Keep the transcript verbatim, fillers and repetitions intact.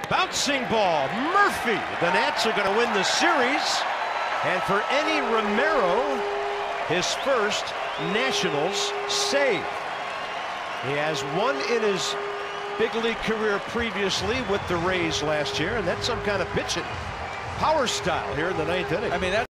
Bouncing ball. Murphy. The Nats are going to win the series. And for Enny Romero, his first Nationals save. He has one in his big league career previously with the Rays last year, and that's some kind of pitching power style here in the ninth inning. I mean, that's